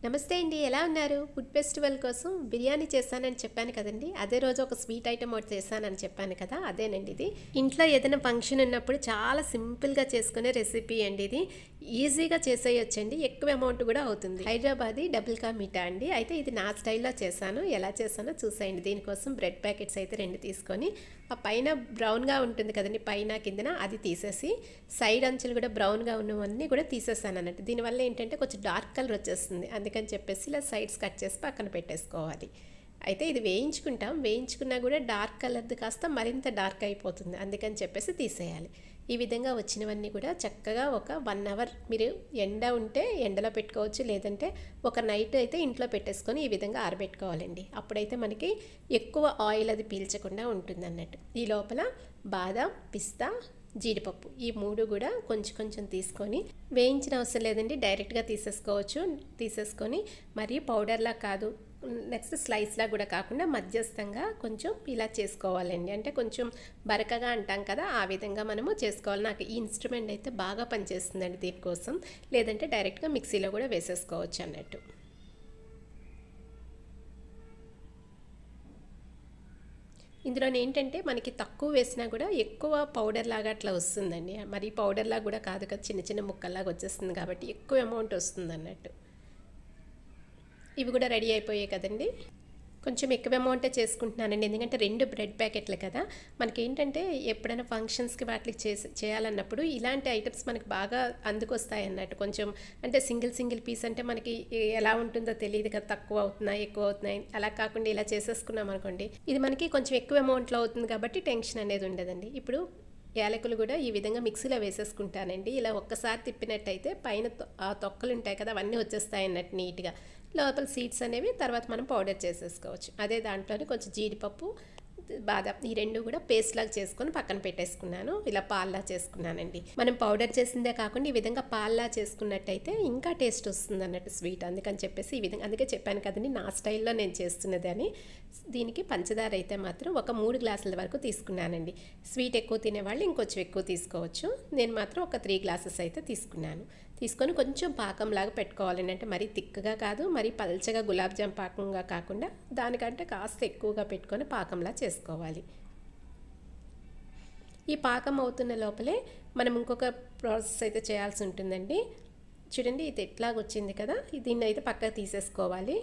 నమస్తే అండి, ఎలా ఉన్నారు? ఫుడ్ ఫెస్టివల్ కోసం బిర్యానీ చేశానని చెప్పాను కదండి. అదే రోజు ఒక స్వీట్ ఐటమ్ ఒకటి చేశానని చెప్పాను కదా, అదేనండి ఇది. ఇంట్లో ఏదైనా ఫంక్షన్ ఉన్నప్పుడు చాలా సింపుల్గా చేసుకునే రెసిపీ అండి ఇది. ఈజీగా చేసేయొచ్చండి, ఎక్కువ అమౌంట్ కూడా అవుతుంది. హైదరాబాదీ డబుల్ కా మీఠా అండి. అయితే ఇది నా స్టైల్లో చేశాను, ఎలా చేశానో చూసేయండి. దీనికోసం బ్రెడ్ ప్యాకెట్స్ అయితే 2 తీసుకొని, ఆ పైన బ్రౌన్గా ఉంటుంది కదండి, పైన కిందన అది తీసేసి, సైడ్ అంచులు కూడా బ్రౌన్గా ఉన్నవన్నీ కూడా తీసేసాను అన్నట్టు. దీనివల్ల ఏంటంటే కొంచెం డార్క్ కలర్ వచ్చేస్తుంది, అందుకని చెప్పేసి ఇలా సైడ్స్ కట్ చేసి పక్కన పెట్టేసుకోవాలి. అయితే ఇది వేయించుకుంటాం, వేయించుకున్నా కూడా డార్క్ కలర్ది కాస్త మరింత డార్క్ అయిపోతుంది, అందుకని చెప్పేసి తీసేయాలి. ఈ విధంగా వచ్చినవన్నీ కూడా చక్కగా ఒక 1 అవర్ మీరు ఎండ ఉంటే ఎండలో పెట్టుకోవచ్చు, లేదంటే ఒక నైట్ అయితే ఇంట్లో పెట్టేసుకొని ఈ విధంగా ఆరబెట్టుకోవాలండి. అప్పుడైతే మనకి ఎక్కువ ఆయిల్ అది పీల్చకుండా ఉంటుంది అన్నట్టు. ఈ లోపల బాదం, పిస్తా, జీడిపప్పు ఈ 3 కూడా కొంచెం కొంచెం తీసుకొని, వేయించిన అవసరం లేదండి, డైరెక్ట్గా తీసేసుకోవచ్చు. తీసేసుకొని మరీ పౌడర్లా కాదు, నెక్స్ట్ స్లైస్లా కూడా కాకుండా మధ్యస్థంగా కొంచెం ఇలా చేసుకోవాలండి. అంటే కొంచెం బరకగా అంటాం కదా, ఆ విధంగా మనము చేసుకోవాలి. నాకు ఈ ఇన్స్ట్రుమెంట్ అయితే బాగా పనిచేస్తుందండి దీనికోసం, లేదంటే డైరెక్ట్గా మిక్సీలో కూడా వేసేసుకోవచ్చు అన్నట్టు. ఇందులో ఏంటంటే మనకి తక్కువ వేసినా కూడా ఎక్కువ పౌడర్ లాగా అట్లా వస్తుందండి. మరి పౌడర్ లాగా కూడా కాదు కదా, చిన్న చిన్న ముక్కల్లాగా వచ్చేస్తుంది కాబట్టి ఎక్కువ అమౌంట్ వస్తుంది అన్నట్టు. ఇవి కూడా రెడీ అయిపోయాయి కదండి. కొంచెం ఎక్కువ అమౌంటే చేసుకుంటున్నానండి, ఎందుకంటే 2 బ్రెడ్ ప్యాకెట్లు కదా. మనకేంటంటే ఎప్పుడైనా ఫంక్షన్స్కి వాటికి చేయాలన్నప్పుడు ఇలాంటి ఐటమ్స్ మనకి బాగా అందుకొస్తాయి అన్నట్టు. కొంచెం అంటే సింగిల్ పీస్ అంటే మనకి ఎలా ఉంటుందో తెలియదు కదా, తక్కువ అవుతున్నాయి ఎక్కువ అవుతున్నాయి, అలా కాకుండా ఇలా చేసేసుకున్నాం అనుకోండి, ఇది మనకి కొంచెం ఎక్కువ అమౌంట్లో అవుతుంది కాబట్టి టెన్షన్ అనేది ఉండదండి. ఇప్పుడు యాలకులు కూడా ఈ విధంగా మిక్సీలో వేసేసుకుంటానండి. ఇలా ఒక్కసారి తిప్పినట్టయితే పైన ఆ తొక్కలు ఉంటాయి కదా, అవన్నీ వచ్చేస్తాయి అన్నట్టు నీట్గా. లోపల సీడ్స్ అనేవి తర్వాత మనం పౌడర్ చేసేసుకోవచ్చు. అదే దాంట్లోనే కొంచెం జీడిపప్పు, బాదం ఈ 2 కూడా పేస్ట్ లాగా చేసుకొని పక్కన పెట్టేసుకున్నాను. ఇలా పాల్లా చేసుకున్నానండి. మనం పౌడర్ చేసిందే కాకుండా ఈ విధంగా పాల్లా చేసుకున్నట్టయితే ఇంకా టేస్ట్ వస్తుంది అన్నట్టు స్వీట్, అందుకని చెప్పేసి ఈ విధంగా, అందుకే చెప్పాను కదండి నా స్టైల్లో నేను చేస్తున్నది అని. దీనికి పంచదార అయితే మాత్రం ఒక 3 గ్లాసుల వరకు తీసుకున్నానండి. స్వీట్ ఎక్కువ తినేవాళ్ళు ఇంకొంచెం ఎక్కువ తీసుకోవచ్చు, నేను మాత్రం ఒక 3 గ్లాసెస్ అయితే తీసుకున్నాను. తీసుకొని కొంచెం పాకంలాగా పెట్టుకోవాలండి. అంటే మరీ తిక్కగా కాదు, మరీ పల్చగా గులాబ్ జామ్ పాకంగా కాకుండా దానికంటే కాస్త ఎక్కువగా పెట్టుకొని పాకంలా చేసుకోవాలి. ఈ పాకం అవుతున్న లోపలే మనం ఇంకొక ప్రాసెస్ అయితే చేయాల్సి ఉంటుందండి. చూడండి, ఇది ఎట్లాగొచ్చింది కదా, దీన్ని అయితే పక్కకు తీసేసుకోవాలి.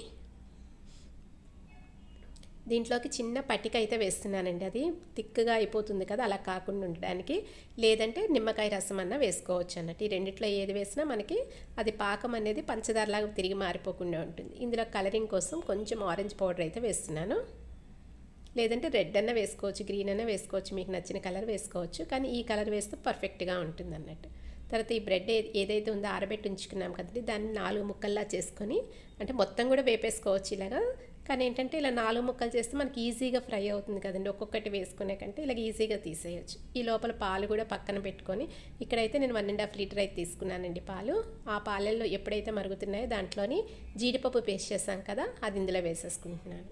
దీంట్లోకి చిన్న పట్టిక అయితే వేస్తున్నానండి, అది తిక్కుగా అయిపోతుంది కదా, అలా కాకుండా ఉండడానికి. లేదంటే నిమ్మకాయ రసం అన్న వేసుకోవచ్చు అన్నట్టు. ఈ రెండిట్లో ఏది వేసినా మనకి అది పాకం అనేది పంచదారలాగా తిరిగి మారిపోకుండా ఉంటుంది. ఇందులో కలరింగ్ కోసం కొంచెం ఆరెంజ్ పౌడర్ అయితే వేస్తున్నాను, లేదంటే రెడ్ అన్న వేసుకోవచ్చు, గ్రీన్ అన్న వేసుకోవచ్చు, మీకు నచ్చిన కలర్ వేసుకోవచ్చు, కానీ ఈ కలర్ వేస్తే పర్ఫెక్ట్గా ఉంటుంది అన్నట్టు. తర్వాత ఈ బ్రెడ్ ఏదైతే ఉందో ఆరబెట్టి ఉంచుకున్నాం కదండి, దాన్ని 4 ముక్కల్లా చేసుకొని, అంటే మొత్తం కూడా వేపేసుకోవచ్చు ఇలాగా, కానీ ఏంటంటే ఇలా 4 ముక్కలు చేస్తే మనకి ఈజీగా ఫ్రై అవుతుంది కదండి, ఒక్కొక్కటి వేసుకునే కంటే ఇలాగ ఈజీగా తీసేయచ్చు. ఈ లోపల పాలు కూడా పక్కన పెట్టుకొని, ఇక్కడైతే నేను 1.5 లీటర్ అయితే తీసుకున్నానండి పాలు. ఆ పాలల్లో ఎప్పుడైతే మరుగుతున్నాయో దాంట్లోని జీడిపప్పు పేస్ట్ చేసాం కదా, అది ఇందులో వేసేసుకుంటున్నాను.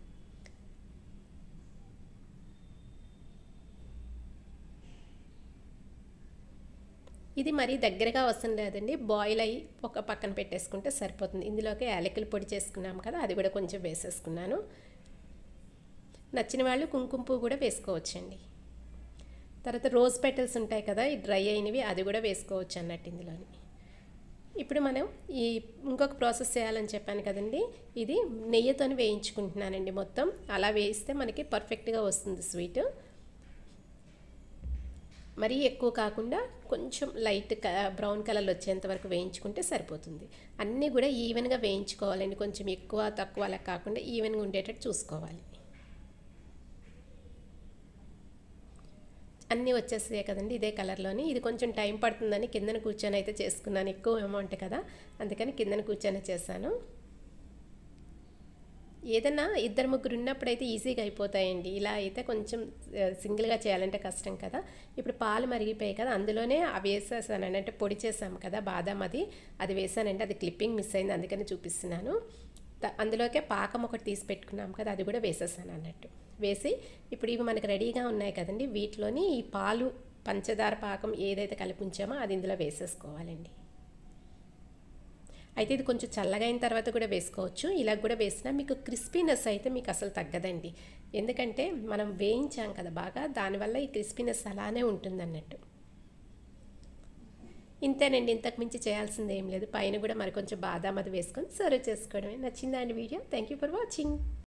ఇది మరీ దగ్గరగా అవసరం లేదండి, బాయిల్ అయ్యి ఒక పక్కన పెట్టేసుకుంటే సరిపోతుంది. ఇందులోకి యాలకుల పొడి చేసుకున్నాం కదా, అది కూడా కొంచెం వేసేసుకున్నాను. నచ్చిన వాళ్ళు కుంకుమ పువ్వు కూడా వేసుకోవచ్చండి. తర్వాత రోజ్ పెటల్స్ ఉంటాయి కదా, ఈ డ్రై అయినవి, అది కూడా వేసుకోవచ్చు అన్నట్టు ఇందులోని. ఇప్పుడు మనం ఈ ఇంకొక ప్రాసెస్ చేయాలని చెప్పాను కదండి, ఇది నెయ్యితో వేయించుకుంటున్నానండి మొత్తం. అలా వేయిస్తే మనకి పర్ఫెక్ట్గా వస్తుంది స్వీట్. మరీ ఎక్కువ కాకుండా కొంచెం లైట్ బ్రౌన్ కలర్ వచ్చేంత వరకు వేయించుకుంటే సరిపోతుంది. అన్నీ కూడా ఈవెన్గా వేయించుకోవాలండి, కొంచెం ఎక్కువ తక్కువ అలా కాకుండా ఈవెన్గా ఉండేటట్టు చూసుకోవాలి. అన్నీ వచ్చేస్తాయి కదండి ఇదే కలర్లోని. ఇది కొంచెం టైం పడుతుందని కిందన కూర్చొని అయితే చేసుకున్నాను, ఎక్కువ అమౌంట్ కదా, అందుకని కిందన కూర్చొని చేశాను. ఏదన్నా 2-3 ఉన్నప్పుడైతే ఈజీగా అయిపోతాయండి, ఇలా అయితే కొంచెం సింగిల్గా చేయాలంటే కష్టం కదా. ఇప్పుడు పాలు మరిగిపోయాయి కదా, అందులోనే అవి వేసేసానండి, అంటే పొడి చేసాం కదా బాదం, అది వేసానండి. అది క్లిప్పింగ్ మిస్ అయింది, అందుకని చూపిస్తున్నాను. అందులోకే పాకం ఒకటి తీసి పెట్టుకున్నాం కదా, అది కూడా వేసేసాను అన్నట్టు. వేసి ఇప్పుడు ఇవి మనకు రెడీగా ఉన్నాయి కదండి, వీటిలోని ఈ పాలు పంచదార పాకం ఏదైతే కలిపి ఉంచామో అది ఇందులో వేసేసుకోవాలండి. అయితే ఇది కొంచెం చల్లగా అయిన తర్వాత కూడా వేసుకోవచ్చు. ఇలా కూడా వేసినా మీకు క్రిస్పీనెస్ అయితే మీకు అసలు తగ్గదండి. ఎందుకంటే మనం వేయించాం కదా బాగా, దానివల్ల ఈ క్రిస్పీనెస్ అలానే ఉంటుందన్నట్టు. ఇంతేనండి, ఇంతకు మించి చేయాల్సింది ఏం లేదు. పైన కూడా మరి కొంచెం బాదాం అది వేసుకొని సర్వ్ చేసుకోవడమే. నచ్చిందా అండి వీడియో? Thank you for watching.